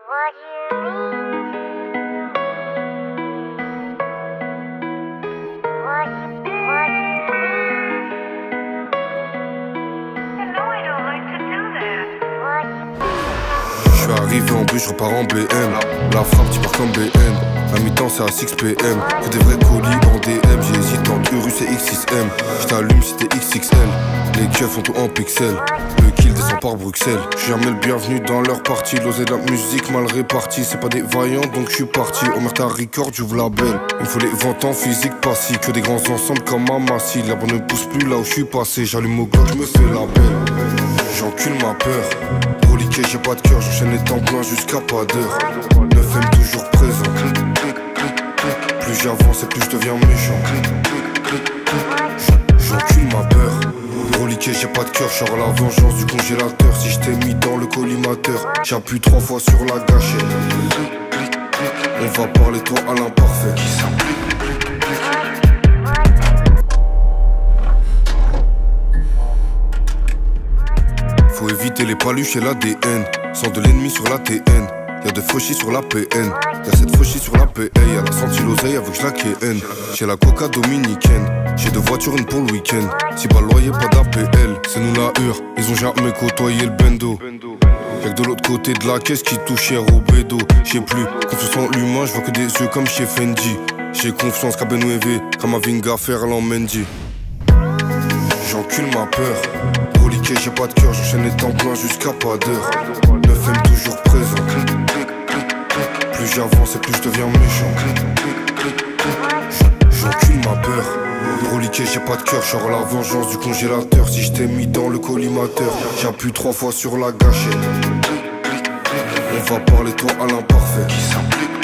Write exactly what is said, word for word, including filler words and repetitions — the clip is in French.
Arrivé en bus, je repars en B M. La frappe, tu pars comme B N. À mi-temps, c'est à six P M. Que des vrais colis en D M. J'hésite entre Urus et X six M. J't'allume si t'es X X L. Les keufs font tout en pixels. Le kill descend par Bruxelles. J'suis jamais le bienvenu dans leur partie. L'osé de la musique mal répartie. C'est pas des vaillants donc j'suis parti. Omerta Record, j'ouvre la belle. Il me faut les ventes en physique passy. Que des grands ensembles comme Amassi. La bonne ne pousse plus là où j'suis passé. J'allume au Glock, j'me fais la belle. J'encule ma peur. Reliqué, j'ai pas de cœur, j'enchaîne les temps pleins jusqu'à pas d'heure. neuf M toujours présent. Plus j'avance et plus je deviens méchant. J'encule ma peur. Reliqué, j'ai pas de cœur, j'sors la vengeance du congélateur. Si je t'ai mis dans le collimateur, j'appuie trois fois sur la gâchette. On va parler toi à l'imparfait. Faut éviter les paluches et l'A D N. Sans de l'ennemi sur la T N. Y'a de fauchis sur la P N. Y'a cette fauchis sur la P A. Y'a la senti l'oseille avec je la K N. J'ai la coca dominicaine. J'ai deux voitures, une pour le week-end. Si pas le loyer, pas d'A P L. C'est nous la hure. Ils ont jamais côtoyé le bendo. Y'a que de l'autre côté de la caisse qui touche cher au bédo. J'ai plus confiance en l'humain, je vois que des yeux comme chez Fendi. J'ai confiance qu'à Benouévé, comme à Vinga Ferland Mendy. J'encule ma peur. Reliqué, j'ai pas de cœur, j'enchaîne les temps pleins jusqu'à pas d'heure. neuf M toujours présent. Plus j'avance et plus je deviens méchant. J'encule ma peur. Reliqué, j'ai pas de cœur, j'sors la vengeance du congélateur. Si je t'ai mis dans le collimateur, j'appuie trois fois sur la gâchette. On va parler toi à l'imparfait.